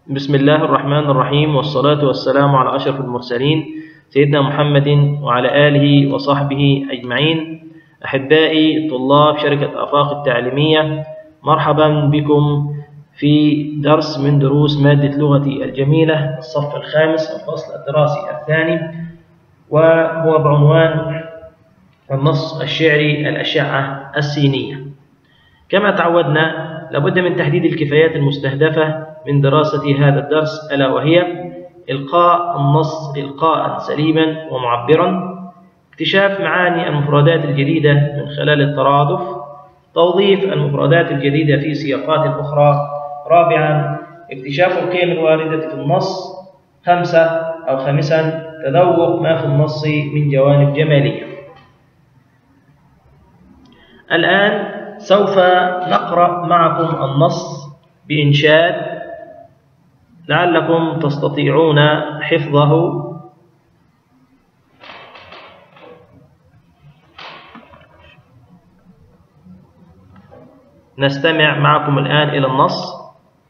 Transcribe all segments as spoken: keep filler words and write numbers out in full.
بسم الله الرحمن الرحيم، والصلاة والسلام على أشرف المرسلين سيدنا محمد وعلى آله وصحبه أجمعين. أحبائي طلاب شركة آفاق التعليمية، مرحبا بكم في درس من دروس مادة لغتي الجميلة الصف الخامس الفصل الدراسي الثاني، وهو بعنوان النص الشعري الأشعة السينية. كما تعودنا لابد من تحديد الكفايات المستهدفة من دراسة هذا الدرس، ألا وهي إلقاء النص إلقاء سليما ومعبرا، اكتشاف معاني المفردات الجديدة من خلال الترادف، توظيف المفردات الجديدة في سياقات أخرى. رابعا، اكتشاف القيم الواردة في النص. خمسة أو خامسا، تذوق ما في النص من جوانب جمالية. الآن سوف نقرأ معكم النص بإنشاد لعلكم تستطيعون حفظه. نستمع معكم الآن إلى النص.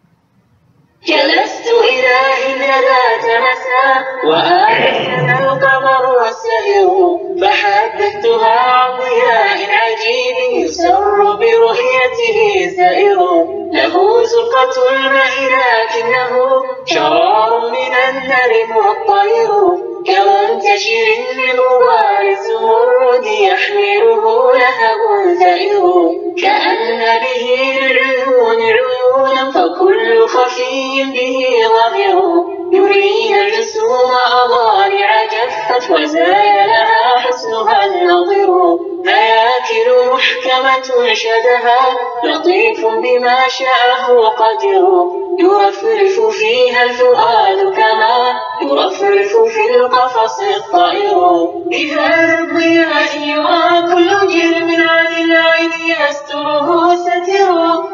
جلست إلى هند ذات مساء وآنسنا القمر والسهر، فحدثتها عن ضياء عجيب يسر برؤيته سائر، له زرقة الماء لكنه شرار من النار والطير، كمنتشر من غبار الزمرد يحمله لهب زائر، كأن به للعيون عيونا فكل خفي به ظاهر، يرينا الجسوم أضالع جفت وزايلها حسنها النظر، هياكل محكمة شدها لطيف بما شاءه قدر، يرفرف فيها الفؤاد كما يرفرف في القفص الطائر، بهذا الضياء يرى كل جرم عن العين يستره ستر،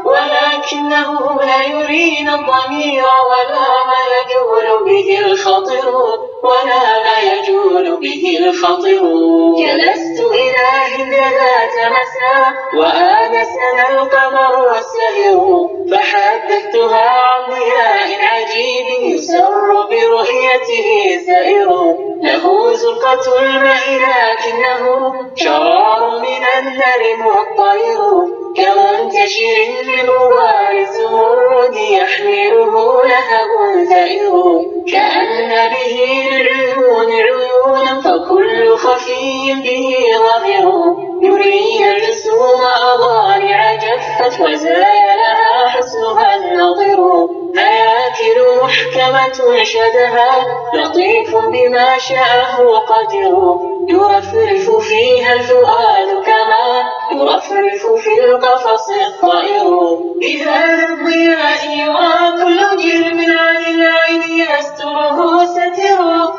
ولكنه لا يرينا الضمير ولا ما يجول به الخطر، ولا ما يجول به الخطر. جلست إلى هند ذات مساء وآنسنا القمر والسهر، فحدثتها عن ضياء عجيب يسر برؤيته سائر، له زرقة الماء لكنه شرار من النار والطير، كمنتشر من غبار الزمرد يحمله لهب زائر، كأن به للعيون عيونا فكل خفي به ظاهر، يرينا الجسوم أضالع جفت وزايلها حسنها النظر، هياكل محكمة شدها لطيف بما شاءه قدر، يرفرف فيها الفؤاد كما يرفرف في القفص الطائر، بهذا الضياء يرى كل جرم عن العين يستره ستر،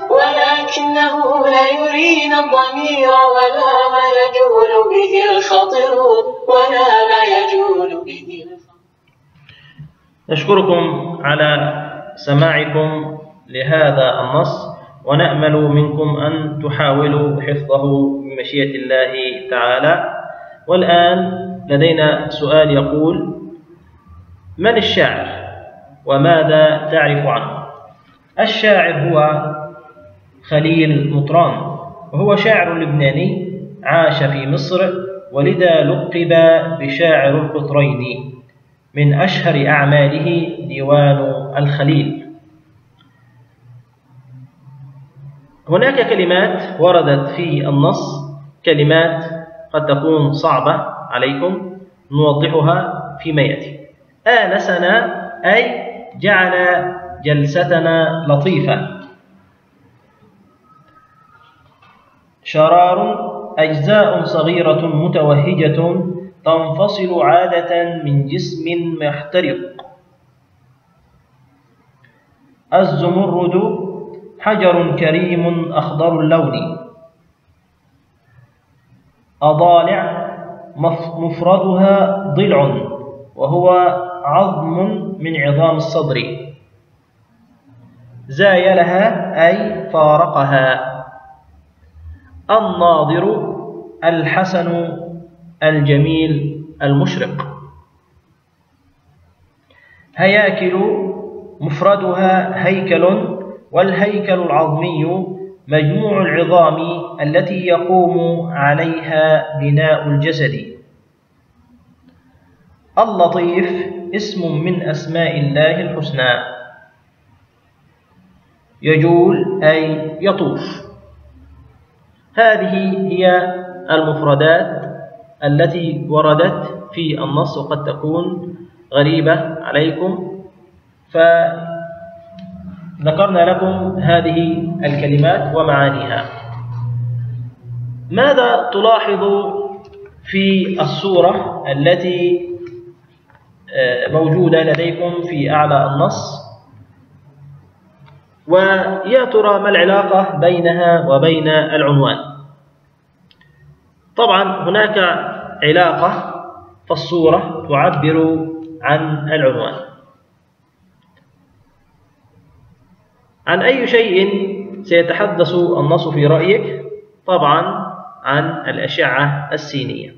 ولكنه لا يرينا الضمير ولا ما يجول به الخطر، ولا ما يجول به الخطر. نشكركم على سماعكم لهذا النص، ونأمل منكم أن تحاولوا حفظه بمشيئة الله تعالى. والآن لدينا سؤال يقول: من الشاعر وماذا تعرف عنه؟ الشاعر هو خليل مطران، وهو شاعر لبناني عاش في مصر، ولذا لقب بشاعر القطرين. من أشهر أعماله ديوان الخليل. هناك كلمات وردت في النص، كلمات قد تكون صعبة عليكم، نوضحها فيما يأتي. آنسنا أي جعل جلستنا لطيفة. شرار أجزاء صغيرة متوهجة تنفصل عادة من جسم محترق. الزمرد حجر كريم أخضر اللون. أضالع مفردها ضلع، وهو عظم من عظام الصدر. زايلها أي فارقها. الناظر الحسن الجميل المشرق. هياكل مفردها هيكل، والهيكل العظمي مجموع العظام التي يقوم عليها بناء الجسد. اللطيف اسم من أسماء الله الحسنى، يجول أي يطوف. هذه هي المفردات التي وردت في النص، وقد تكون غريبة عليكم، فذكرنا لكم هذه الكلمات ومعانيها. ماذا تلاحظ في الصورة التي موجودة لديكم في أعلى النص؟ ويا ترى ما العلاقة بينها وبين العنوان؟ طبعا هناك علاقة، فالصورة تعبر عن العنوان. عن أي شيء سيتحدث النص في رأيك؟ طبعا عن الأشعة السينية.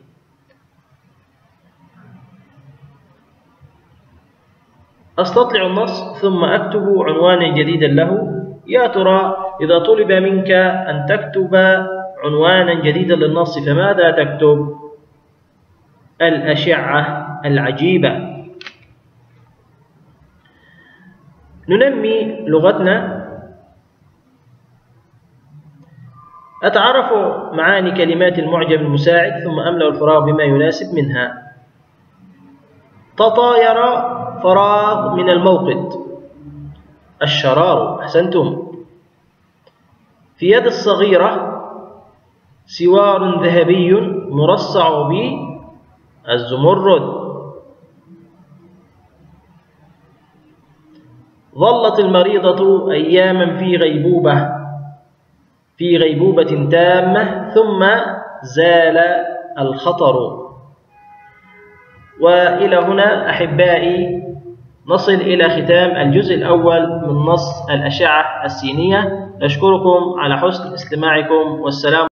أستطلع النص ثم أكتب عنوانا جديدا له. يا ترى إذا طلب منك أن تكتب عنوانا جديدا للنص فماذا تكتب؟ الأشعة العجيبة. ننمي لغتنا، أتعرف معاني كلمات المعجم المساعد ثم أملأ الفراغ بما يناسب منها. تطاير فراغ من الموقد. الشرار، أحسنتم. في يد الصغيرة سوار ذهبي مرصع بالزمرد. ظلت المريضة أياما في غيبوبة في غيبوبة تامة ثم زال الخطر. وإلى هنا أحبائي نصل إلى ختام الجزء الأول من نص الأشعة السينية. نشكركم على حسن استماعكم، والسلام